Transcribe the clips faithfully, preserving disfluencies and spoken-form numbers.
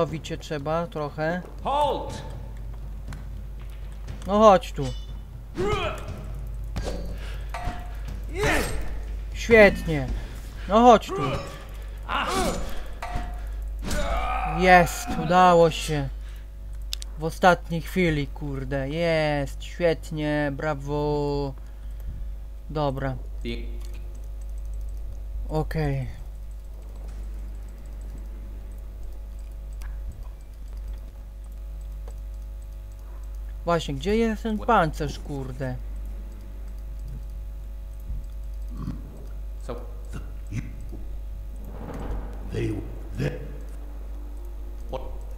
uzdrowić się trzeba trochę. Halt! No chodź tu. Świetnie. No chodź tu. Jest, udało się. W ostatniej chwili, kurde. Jest, świetnie, brawo. Dobra. Okej. Okay. Właśnie, gdzie jest ten pancerz, kurde? So They, they what?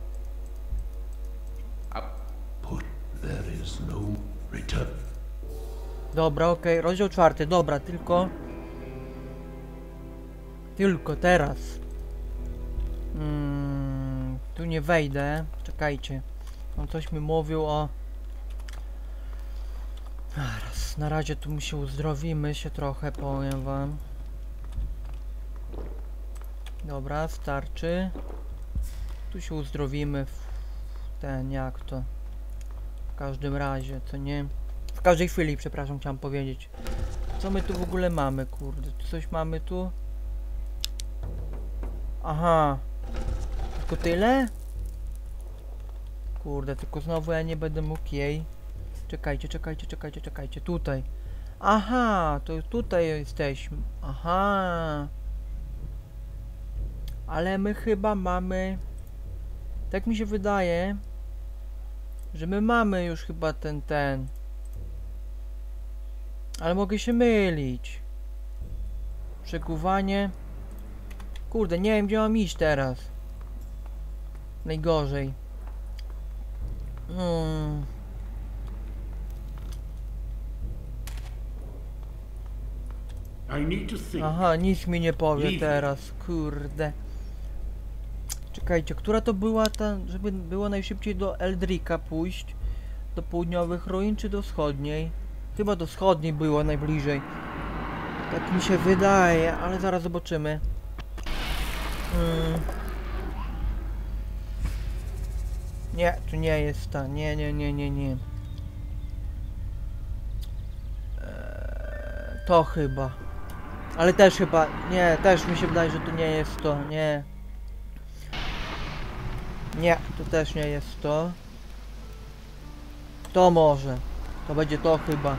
put. There is no return. Dobra, okej, okay. Rozdział czwarty, dobra, tylko... Tylko teraz. Hmm, tu nie wejdę, czekajcie. On coś mi mówił o... Zaraz, na razie tu my się uzdrowimy się trochę, powiem wam. Dobra, starczy. Tu się uzdrowimy w ten, jak to. W każdym razie, co nie? W każdej chwili, przepraszam, chciałem powiedzieć. Co my tu w ogóle mamy, kurde? Coś mamy tu? Aha. Tylko tyle? Kurde, tylko znowu ja nie będę mógł jej. Czekajcie, czekajcie, czekajcie, czekajcie. Tutaj. Aha, to tutaj jesteśmy. Aha. Ale my chyba mamy... Tak mi się wydaje, że my mamy już chyba ten, ten. Ale mogę się mylić. Przekuwanie. Kurde, nie wiem, gdzie mam iść teraz. Najgorzej. Hmm. Aha, nic mi nie powie teraz, kurde. Czekajcie, która to była ta, żeby było najszybciej do Eldricka pójść? Do południowych ruin czy do wschodniej? Chyba do wschodniej było najbliżej. Tak mi się wydaje, ale zaraz zobaczymy. Hmm. Nie, tu nie jest ta, nie, nie, nie, nie, nie. Eee, to chyba. Ale też chyba, nie, też mi się wydaje, że to nie jest to, nie. Nie, to też nie jest to. To może. To będzie to chyba.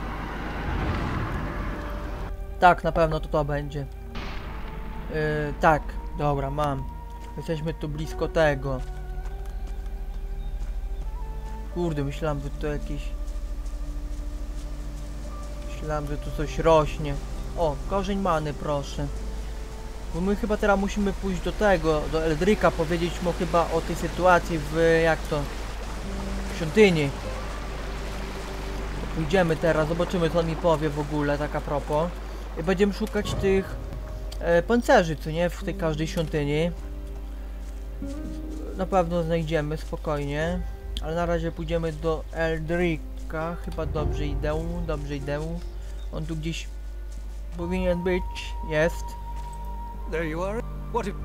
Tak, na pewno to to będzie. Yy, tak, dobra, mam. Jesteśmy tu blisko tego. Kurde, myślałem, że to jakieś... Myślałem, że tu coś rośnie. O, korzeń many, proszę. Bo my chyba teraz musimy pójść do tego, do Eldricka, powiedzieć mu chyba o tej sytuacji w, jak to, w świątyni. Pójdziemy teraz, zobaczymy, co on mi powie w ogóle, tak a propos. I będziemy szukać tych e, pancerzy, co nie, w tej każdej świątyni. Na pewno znajdziemy, spokojnie. Ale na razie pójdziemy do Eldricka, chyba dobrze idę, dobrze idę. On tu gdzieś powinien być, jest. There you are. What if...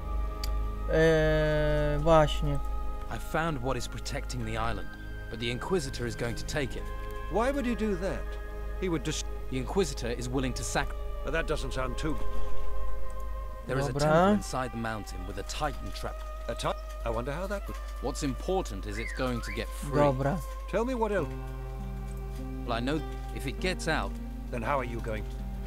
Eee, właśnie. I found what is protecting the island, but the Inquisitor is going to take it. Why would he do that? He would just... The Inquisitor is willing to sack... But that doesn't sound too... There is a Dobra. temple inside the mountain with a Titan trap. A time? I wonder how that would... What's important is it's going to get free. Dobra. Tell me what else. Well, I know if it gets out... Then how are you going...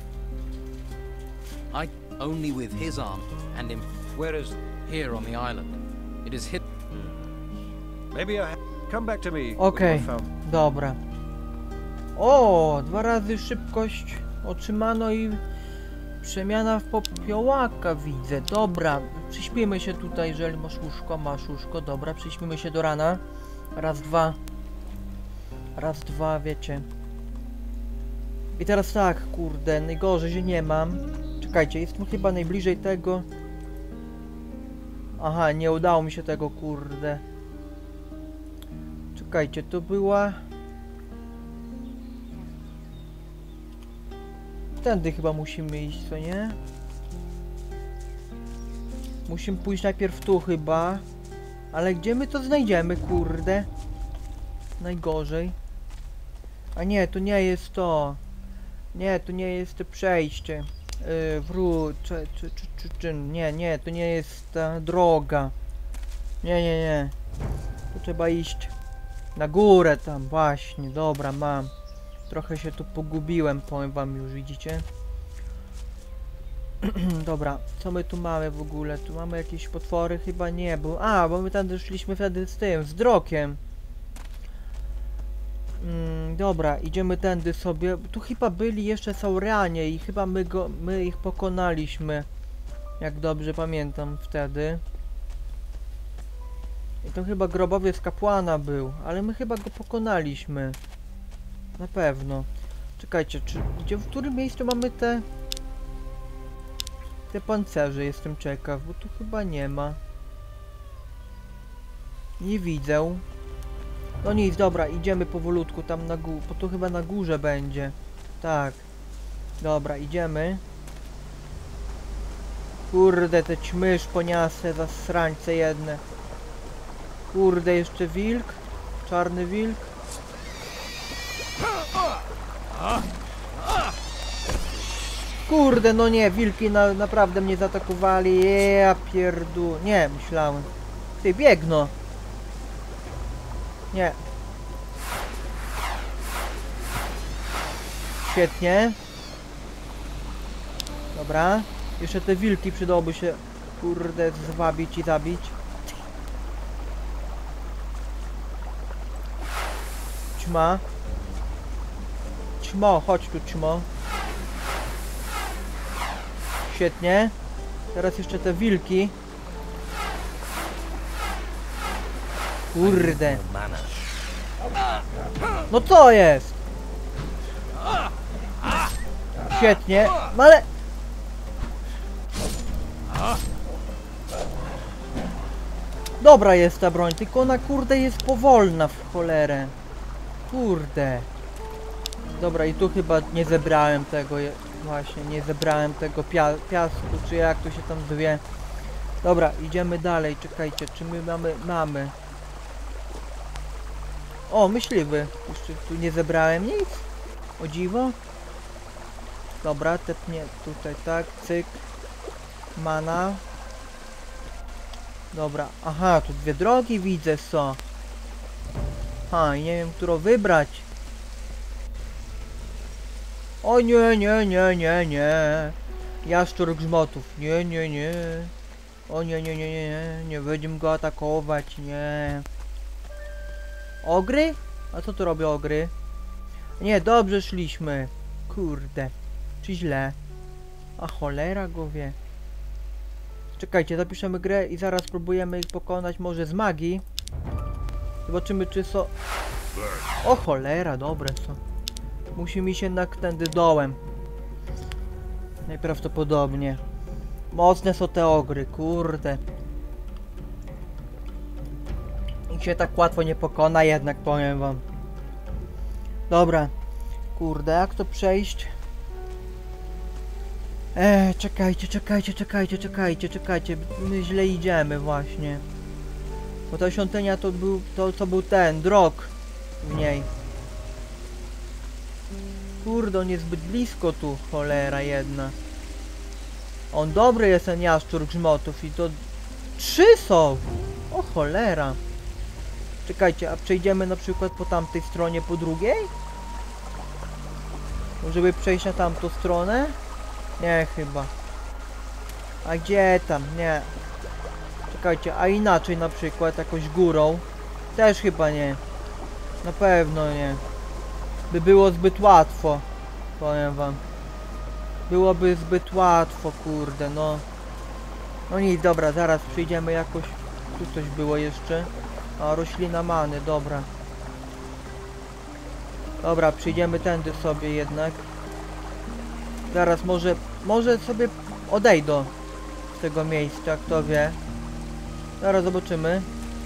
I... Only with his arm and him... Where is... Here on the island. It is hidden. Maybe I... Come back to me. Okej, okay. Dobra. O, dwa razy szybkość otrzymano i przemiana w popiołaka widzę. Dobra, przyśpimy się tutaj, jeżeli masz łóżko, masz łóżko. Dobra, przyśpimy się do rana. Raz, dwa. Raz, dwa, wiecie. I teraz tak, kurde, najgorzej, że nie mam. Czekajcie, jestem chyba najbliżej tego. Aha, nie udało mi się tego, kurde. Czekajcie, to była... Tędy chyba musimy iść, co nie? Musimy pójść najpierw tu chyba. Ale gdzie my to znajdziemy, kurde? Najgorzej. A nie, to nie jest to. Nie, to nie jest to przejście. Yy, wróć, czy, czy, czy, czy, czy, nie, nie, to nie jest ta droga. Nie, nie, nie. Tu trzeba iść na górę tam, właśnie, dobra, mam. Trochę się tu pogubiłem, powiem wam już, widzicie? Dobra, co my tu mamy w ogóle? Tu mamy jakieś potwory? Chyba nie, bo... A, bo my tam szliśmy wtedy z tym, z drokiem. Mm, dobra, idziemy tędy sobie. Tu chyba byli jeszcze Saurianie i chyba my go, my ich pokonaliśmy. Jak dobrze pamiętam wtedy. I to chyba grobowiec kapłana był, ale my chyba go pokonaliśmy. Na pewno. Czekajcie, czy gdzie, w którym miejscu mamy te... Te pancerze, jestem ciekaw, bo tu chyba nie ma. Nie widzę. No nic, dobra, idziemy powolutku tam na górę, bo tu chyba na górze będzie. Tak. Dobra, idziemy. Kurde, te ćmy szponiase, zasrańce jedne. Kurde, jeszcze wilk. Czarny wilk. Kurde, no nie, wilki na, naprawdę mnie zaatakowali. Ja pierdu... Nie, myślałem. Ty, biegno. Nie. Świetnie. Dobra. Jeszcze te wilki przydałoby się, kurde, zwabić i zabić. Ćma. Ćmo, chodź tu, ćmo. Świetnie. Teraz jeszcze te wilki. Kurde. No co jest? Świetnie. No ale... Dobra jest ta broń, tylko ona kurde jest powolna w cholerę. Kurde. Dobra, i tu chyba nie zebrałem tego, właśnie, nie zebrałem tego pia piasku, czy jak to się tam zwie. Dobra, idziemy dalej, czekajcie, czy my mamy, mamy. O, myśliwy, jeszcze tu nie zebrałem nic, o dziwo. Dobra, tepnie tutaj, tak, cyk, mana. Dobra, aha, tu dwie drogi widzę są. Ha, i nie wiem, którą wybrać. O nie, nie, nie, nie, nie. Jaszczur grzmotów. Nie, nie, nie. O nie, nie, nie, nie. Nie będziemy go atakować, nie. Ogry? A co tu robią ogry? Nie, dobrze szliśmy. Kurde. Czy źle? A cholera go wie. Czekajcie, zapiszemy grę i zaraz próbujemy ich pokonać może z magii. Zobaczymy czy są... O cholera, dobre są. Musimy się jednak tędy dołem. Najprawdopodobniej. Mocne są te ogry, kurde. Ich się tak łatwo nie pokona jednak, powiem wam. Dobra. Kurde, jak to przejść? Eee, czekajcie, czekajcie, czekajcie, czekajcie, czekajcie. My źle idziemy właśnie. Bo ta świątynia to był, to co był ten, drog w niej. Kurde, on jest zbyt blisko tu, cholera jedna. On dobry jest ten jaszczur grzmotów i to... Trzy są! O cholera. Czekajcie, a przejdziemy na przykład po tamtej stronie, po drugiej? Żeby przejść na tamtą stronę? Nie, chyba. A gdzie tam? Nie. Czekajcie, a inaczej na przykład, jakoś górą? Też chyba nie. Na pewno nie. By było zbyt łatwo. Powiem wam. Byłoby zbyt łatwo, kurde, no. No nic, dobra, zaraz przyjdziemy jakoś... Tu coś było jeszcze. A, roślina many, dobra. Dobra, przyjdziemy tędy sobie jednak. Zaraz może... Może sobie odejdę z tego miejsca, kto wie. Zaraz zobaczymy.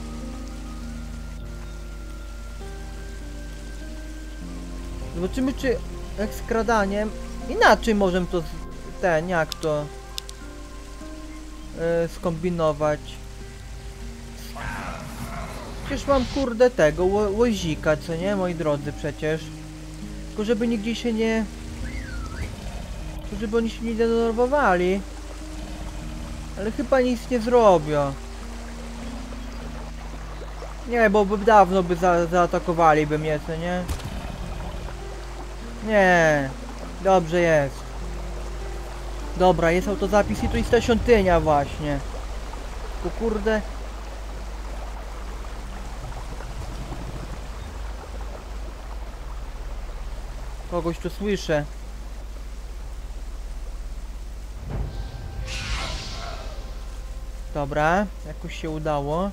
Zobaczymy czy jak skradaniem inaczej możemy to z, ten jak to yy, skombinować. Przecież mam kurde tego, ło łozika, co nie, moi drodzy, przecież. Tylko żeby nigdzie się nie... Tylko żeby oni się nie denerwowali. Ale chyba nic nie zrobią. Nie, bo by dawno by za zaatakowali by mnie, co nie? Nie. Dobrze jest. Dobra, jest autozapis i tu jest ta świątynia właśnie. Tylko kurde... Kogoś tu słyszę. Dobra, jakoś się udało.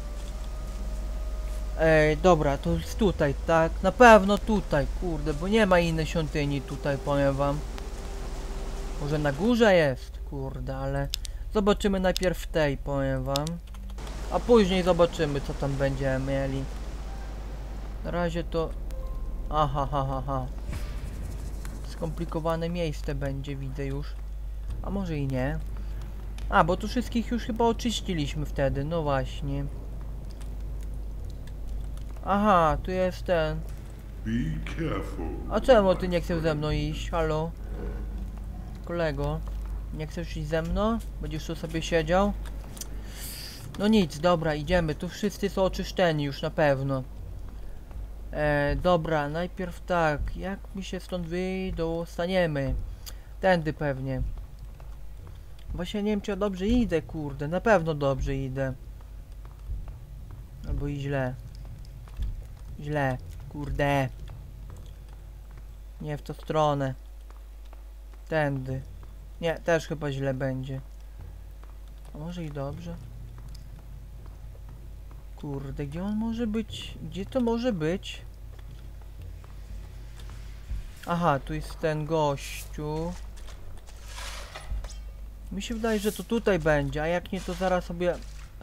Ej, dobra, to jest tutaj, tak? Na pewno tutaj, kurde, bo nie ma innej świątyni tutaj, powiem wam. Może na górze jest, kurde, ale... Zobaczymy najpierw tej, powiem wam. A później zobaczymy, co tam będziemy mieli. Na razie to... Aha, ha, ha, ha. Skomplikowane miejsce będzie, widzę już. A może i nie. A, bo tu wszystkich już chyba oczyściliśmy wtedy, no właśnie. Aha, tu jest ten. Be careful. A czemu ty nie chcesz ze mną iść? Halo? Kolego? Nie chcesz iść ze mną? Będziesz tu sobie siedział? No nic, dobra, idziemy. Tu wszyscy są oczyszczeni już na pewno. E, dobra, najpierw tak. Jak mi się stąd wydostaniemy? Tędy pewnie. Właśnie nie wiem, czy ja dobrze idę, kurde. Na pewno dobrze idę. Albo i źle. Źle, kurde. Nie w tą stronę. Tędy. Nie, też chyba źle będzie. A może i dobrze? Kurde, gdzie on może być? Gdzie to może być? Aha, tu jest ten gościu. Mi się wydaje, że to tutaj będzie, a jak nie, to zaraz sobie... Yy,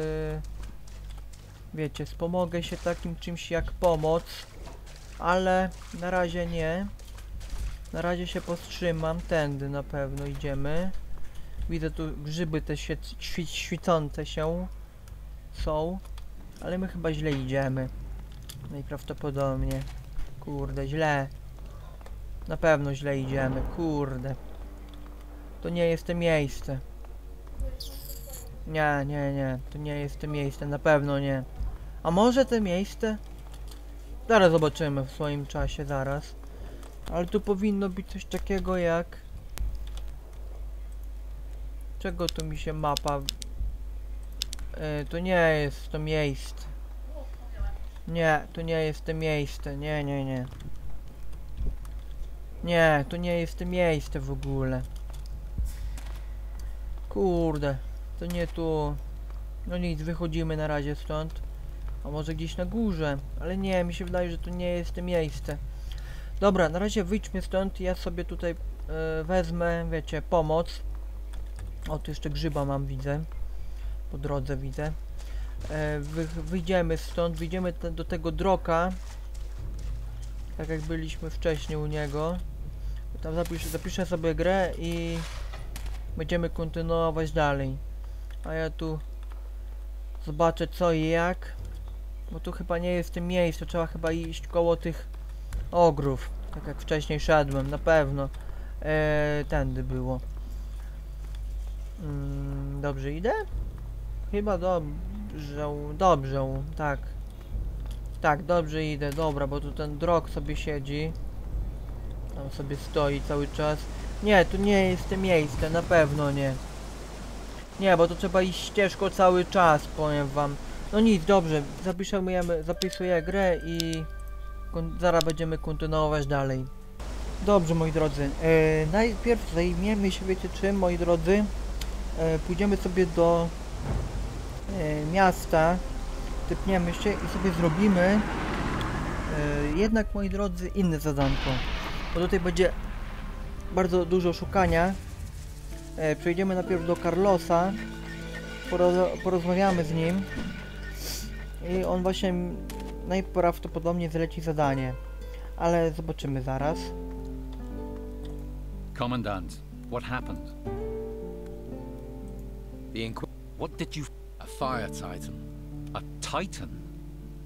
wiecie, wspomogę się takim czymś jak pomoc. Ale na razie nie. Na razie się powstrzymam. Tędy na pewno idziemy. Widzę tu grzyby te się świ świecące się są. Ale my chyba źle idziemy. Najprawdopodobniej. Kurde, źle. Na pewno źle idziemy. Kurde. To nie jest to miejsce. Nie, nie, nie. To nie jest to miejsce. Na pewno nie. A może to miejsce? Zaraz zobaczymy w swoim czasie, zaraz. Ale tu powinno być coś takiego jak... Czego tu mi się mapa... Yy, to nie jest to miejsce. Nie, to nie jest to miejsce. Nie, nie, nie. Nie, to nie jest to miejsce w ogóle. Kurde, to nie tu. No nic, wychodzimy na razie stąd. A może gdzieś na górze. Ale nie, mi się wydaje, że to nie jest to miejsce. Dobra, na razie wyjdźmy stąd. Ja sobie tutaj e, wezmę, wiecie, pomoc. O, tu jeszcze grzyba mam, widzę. Po drodze widzę. E, wy, wyjdziemy stąd, wyjdziemy te, do tego droka. Tak jak byliśmy wcześniej u niego. Tam zapiszę, zapiszę sobie grę i będziemy kontynuować dalej. A ja tu zobaczę co i jak. Bo tu chyba nie jest w tym miejscu. Trzeba chyba iść koło tych ogrów. Tak jak wcześniej szedłem, na pewno. Eee, tędy było. Mm, dobrze idę? Chyba dobrze. Dobrze, tak. Tak, dobrze idę, dobra, bo tu ten drog sobie siedzi. Tam sobie stoi cały czas. Nie, tu nie jest to miejsce, na pewno nie. Nie, bo to trzeba iść ścieżką cały czas, powiem wam. No nic, dobrze, zapisujemy, zapisuję grę i zaraz będziemy kontynuować dalej. Dobrze, moi drodzy, e, najpierw zajmiemy się, wiecie czym, moi drodzy. E, pójdziemy sobie do e, miasta, typniemy się i sobie zrobimy e, jednak, moi drodzy, inne zadanko. Bo tutaj będzie bardzo dużo szukania. E, przejdziemy najpierw do Carlosa, poroz porozmawiamy z nim i on właśnie najprawdopodobniej zleci zadanie, ale zobaczymy zaraz. Commandant, what happened? The Inqu- What did you... a fire titan. A titan?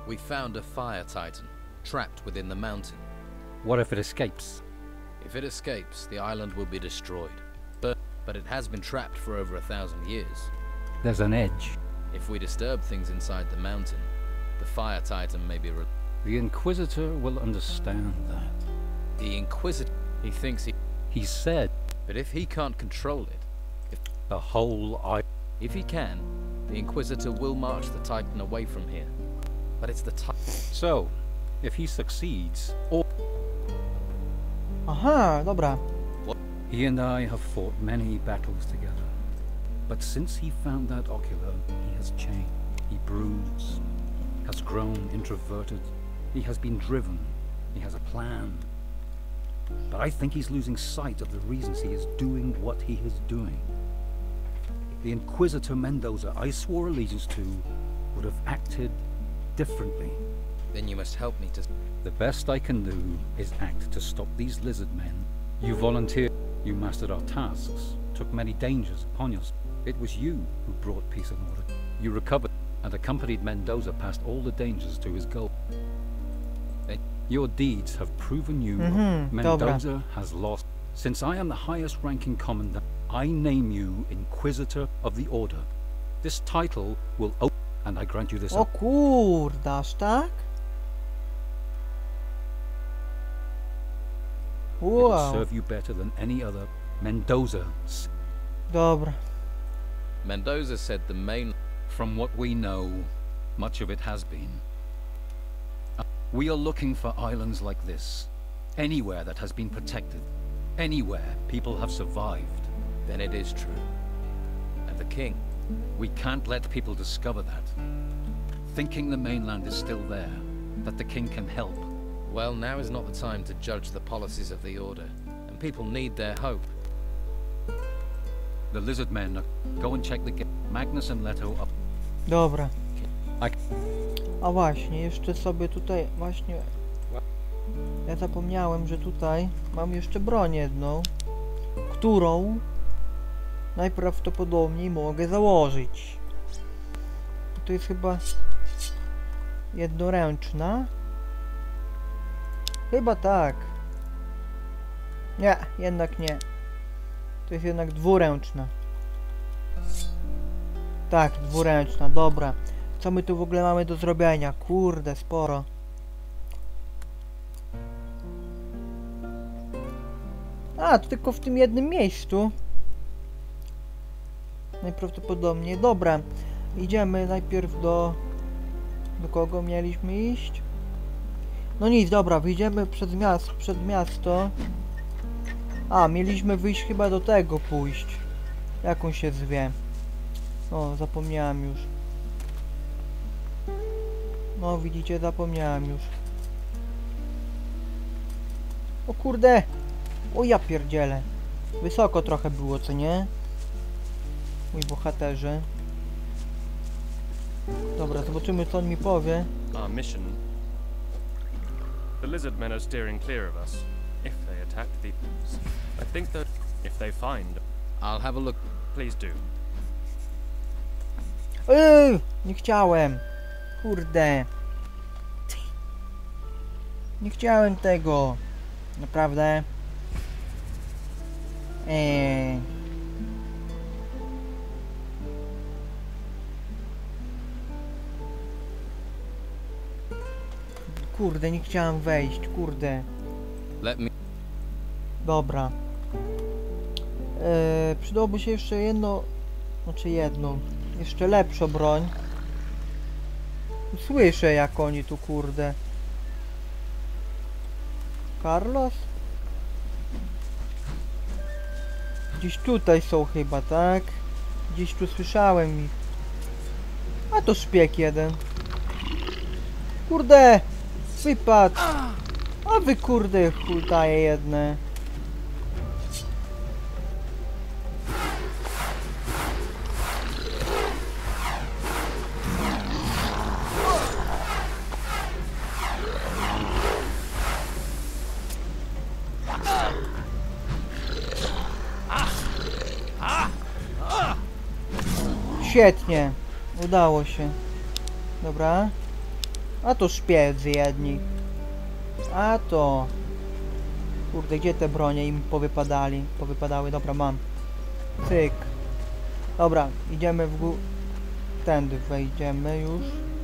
We found a fire titan, trapped within the mountain. What if it escapes? If it escapes, the island will be destroyed. But, but it has been trapped for over a thousand years. There's an edge. If we disturb things inside the mountain, the fire titan may be re- The Inquisitor will understand that. The Inquisitor, he thinks he... He said But if he can't control it, if, the whole I. if he can, the Inquisitor will march the Titan away from here. But it's the Titan... So, if he succeeds, or Aha, dobra. he and I have fought many battles together. But since he found that ocular, he has changed. He broods, has grown introverted. He has been driven. He has a plan. But I think he's losing sight of the reasons he is doing what he is doing. The Inquisitor Mendoza I swore allegiance to would have acted differently. Then you must help me to... The best I can do is act to stop these lizard men. You volunteered. You mastered our tasks, took many dangers upon yourself. It was you who brought peace and order. You recovered and accompanied Mendoza past all the dangers to his goal. Then your deeds have proven you Mhm, Mendoza dobra. has lost. Since I am the highest ranking commandant, I name you Inquisitor of the Order. This title will open, and I grant you this. O kurde, aż tak? It will Wow, serve you better than any other. Mendoza, s- dobra. Mendoza said the main... from what we know, much of it has been. Uh, We are looking for islands like this. Anywhere that has been protected. Anywhere people have survived. Then it is true. And the king... We can't let people discover that. Thinking the mainland is still there, that the king can help. Well, now is not the time to judge the policies of the Order. And people need their hope. The lizard men, are, go and check the gate. Magnus and Leto up. Dobra. A- A właśnie, jeszcze sobie tutaj, właśnie... Ja zapomniałem, że tutaj mam jeszcze broń jedną, którą najprawdopodobniej mogę założyć. To jest chyba jednoręczna. Chyba tak. Nie, jednak nie. To jest jednak dwuręczna. Tak, dwuręczna, dobra. Co my tu w ogóle mamy do zrobienia? Kurde, sporo. A, to tylko w tym jednym miejscu. Najprawdopodobniej. Dobra. Idziemy najpierw do... Do kogo mieliśmy iść? No nic, dobra, wyjdziemy przed miasto, przed miasto. A, mieliśmy wyjść chyba do tego pójść. Jak on się zwie? O, zapomniałem już. No, widzicie, zapomniałem już. O kurde! O ja pierdzielę. Wysoko trochę było, co nie? Mój bohaterze. Dobra, zobaczymy, co on mi powie. Our mission. The lizard men are steering clear of us. If they attack the... I think that if they find... I'll have a look. Please do. Yy, nie chciałem. Kurde. Nie chciałem tego. Naprawdę. Eee. Kurde, nie chciałem wejść, kurde. Let me... Dobra. Eee, przydałoby się jeszcze jedno... Znaczy jedną. Jeszcze lepszą broń. Słyszę, jak oni tu, kurde. Carlos? Gdzieś tutaj są chyba, tak? Gdzieś tu słyszałem ich. A to szpieg jeden. Kurde! Wypadł! A wy kurde hultaje jedne. Świetnie, udało się. Dobra. A to szpiedzy jedni. A to... Kurde, gdzie te bronie im powypadali? Powypadały, dobra, mam. Cyk. Dobra, idziemy w górę. Tędy wejdziemy już.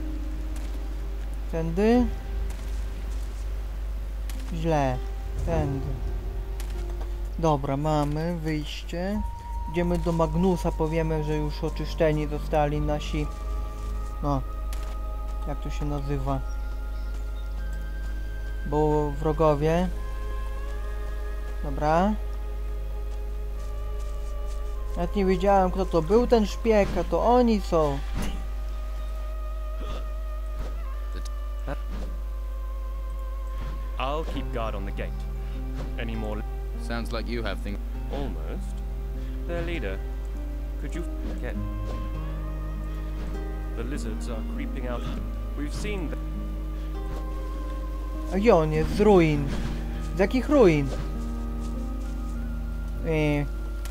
Tędy. Źle. Tędy. Dobra, mamy wyjście. Idziemy do Magnusa, powiemy, że już oczyszczeni zostali nasi... No. Jak to się nazywa? Bo wrogowie. Dobra. Nawet nie wiedziałem, kto to był ten szpieg, a to oni są. I'll keep guard on the gate. Any more? Sounds like you have things. Almost. Their leader. Could you get? The lizards are creeping out. We've seen them. A gdzie on jest? Z ruin. Z jakich ruin? Eee.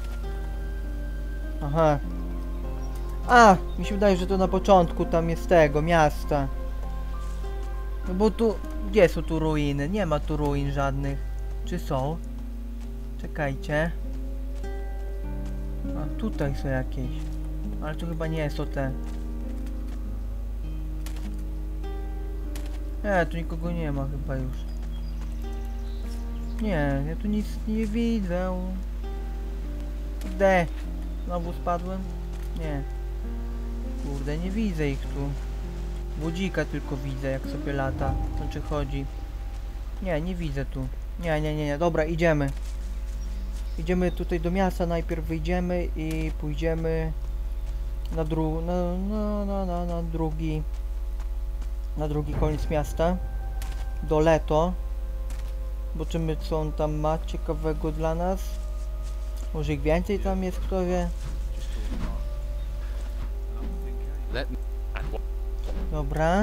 Aha. A! Mi się wydaje, że to na początku tam jest tego miasta. No bo tu... Gdzie są tu ruiny? Nie ma tu ruin żadnych. Czy są? Czekajcie. A tutaj są jakieś. Ale to chyba nie są te. Nie, tu nikogo nie ma chyba już. Nie, ja tu nic nie widzę. D. Znowu spadłem? Nie. Kurde, nie widzę ich tu. Budzika tylko widzę, jak sobie lata. Znaczy chodzi. Nie, nie widzę tu. Nie, nie, nie, nie. Dobra, idziemy. Idziemy tutaj do miasta, najpierw wyjdziemy i pójdziemy na dru... na, na, na, na, na drugi... na drugi koniec miasta. Do Leto. Zobaczymy, co on tam ma ciekawego dla nas. Może ich więcej tam jest, kto wie. Let me. Dobra.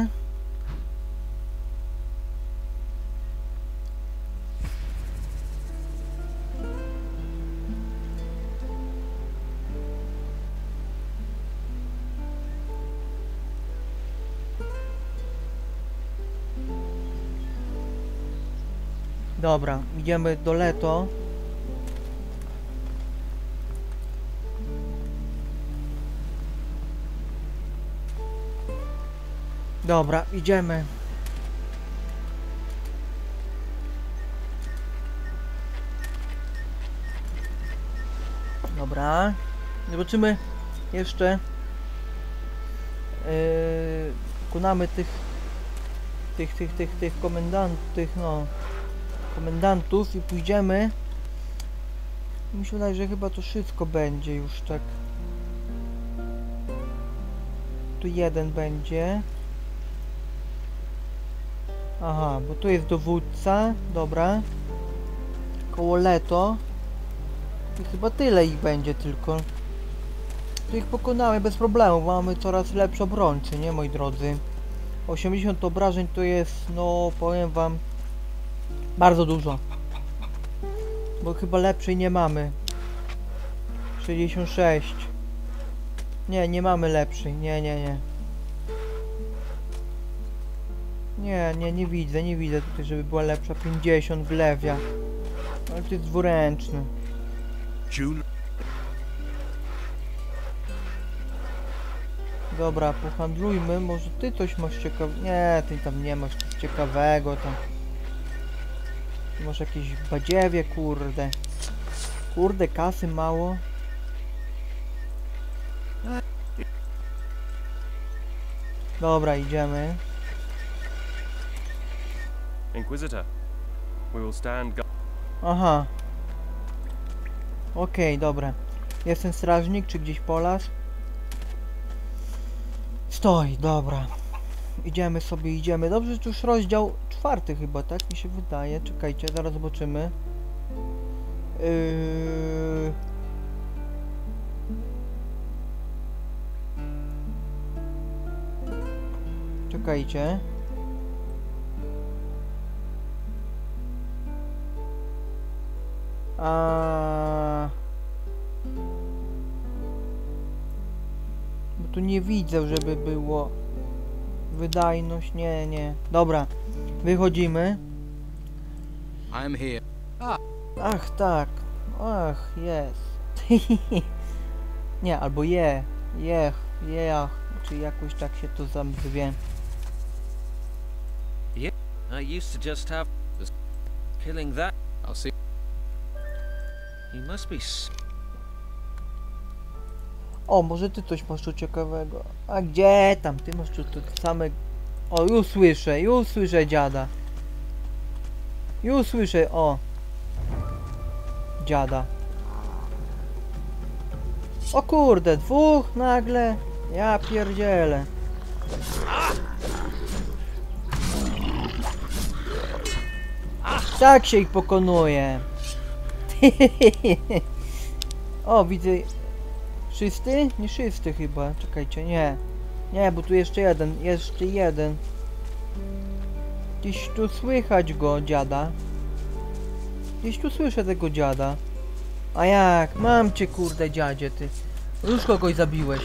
Dobra, idziemy do Leto. Dobra, idziemy. Dobra. Zobaczymy jeszcze. Yy, konamy tych tych, tych, tych, tych komendantów, tych no komendantów i pójdziemy. Mi się wydaje, że chyba to wszystko będzie już tak. Tu jeden będzie. Aha, bo tu jest dowódca, dobra. Koło Leto. I chyba tyle ich będzie tylko. Tu ich pokonamy bez problemu, mamy coraz lepsze obrońcy, nie moi drodzy. osiemdziesiąt obrażeń to jest, no powiem wam, bardzo dużo. Bo chyba lepszej nie mamy. sześćdziesiąt sześć. Nie, nie mamy lepszej, nie, nie, nie. Nie, nie, nie widzę, nie widzę tutaj, żeby była lepsza. pięćdziesiąt wlewia. Ale to jest dwuręczny. June. Dobra, pohandlujmy. Może ty coś masz ciekawego. Nie, ty tam nie masz nic ciekawego tam. Ty masz jakieś badziewie, kurde. Kurde, kasy mało. Dobra, idziemy. Inquisitor, we will stand guard. Aha. Okej, okay, dobra. Jest ten strażnik, czy gdzieś polas? Stoi, dobra. Idziemy sobie, idziemy. Dobrze, że to już rozdział czwarty chyba, tak? Mi się wydaje. Czekajcie, zaraz zobaczymy. Yy... Czekajcie. A... Bo tu nie widzę, żeby było Wydajność, nie, nie. Dobra, wychodzimy. I'm here. Ach, tak. Ach, jest. Nie, albo je. Jech, jech. Czy jakoś tak się to zwie. I used to just have this killing that. I'll see. You must be s- O, może ty coś masz tu ciekawego. A gdzie tam? Ty masz tu tu same... O, już słyszę, już słyszę dziada. Już słyszę, o. Dziada. O kurde, dwóch nagle. Ja pierdzielę. Tak się ich pokonuje. O, widzę. Wszyscy? Nie wszyscy chyba. Czekajcie, nie. Nie, bo tu jeszcze jeden, jeszcze jeden. Gdzieś tu słychać go, dziada. Gdzieś tu słyszę tego dziada. A jak? Mam cię, kurde, dziadzie, ty. Już kogoś zabiłeś.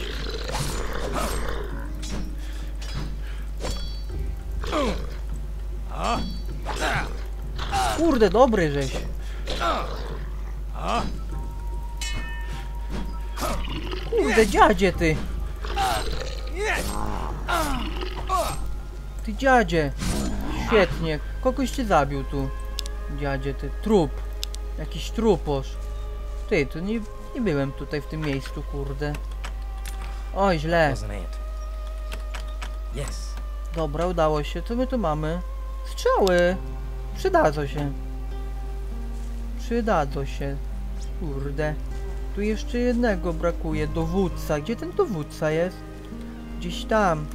Kurde, dobry żeś. Kurde, dziadzie, ty. Ty dziadzie. Świetnie. Kogoś cię zabił tu. Dziadzie, ty. Trup. Jakiś truposz. Ty, to nie, nie byłem tutaj w tym miejscu, kurde. Oj, źle. was an ant. Yes. Dobra, udało się. Co my tu mamy? Strzały. Przydadzą się. Przydadzą się. Kurde. Tu jeszcze jednego brakuje. Dowódca. Gdzie ten dowódca jest? Gdzieś tam.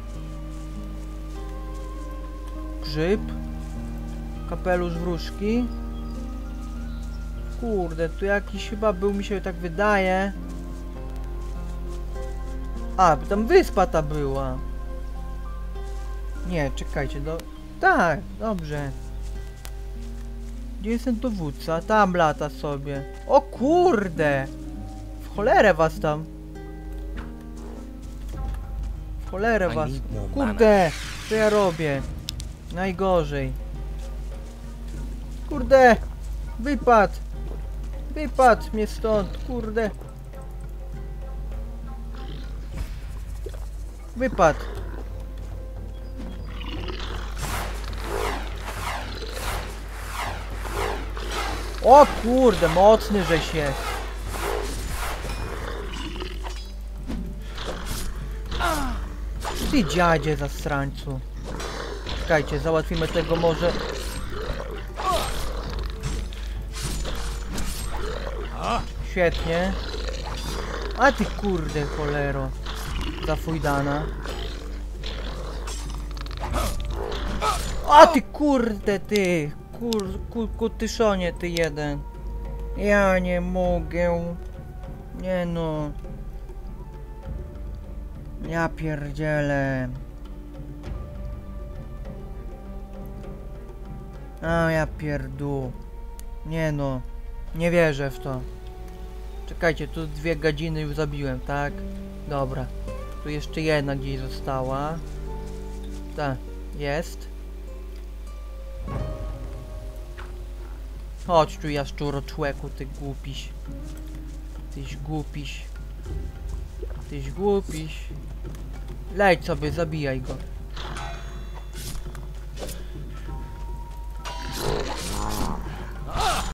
Grzyb. Kapelusz wróżki. Kurde, tu jakiś chyba był, mi się tak wydaje. A, tam wyspa ta była. Nie, czekajcie, do... Tak, dobrze. Gdzie jest ten dowódca? Tam lata sobie. O kurde! W cholerę was tam. W cholerę I was. need more Kurde! Co ja robię? Najgorzej. Kurde! Wypadł! Wypadł mnie stąd, kurde! Wypadł! O kurde, mocny żeś jest. Ty dziadzie zasrańcu. Czekajcie, załatwimy tego może. Świetnie. A ty kurde cholero. Zafujdana. A ty kurde ty. Kur, kur, kutyszonie ty jeden. Ja nie mogę. Nie no. Ja pierdzielę. A ja pierdół. Nie no. Nie wierzę w to. Czekajcie, tu dwie gadziny już zabiłem, tak? Dobra. Tu jeszcze jedna gdzieś została. Tak, jest. Chodź tu, jaszczuro człeku, ty głupiś. Tyś głupiś. Tyś głupiś. Leć sobie, zabijaj go.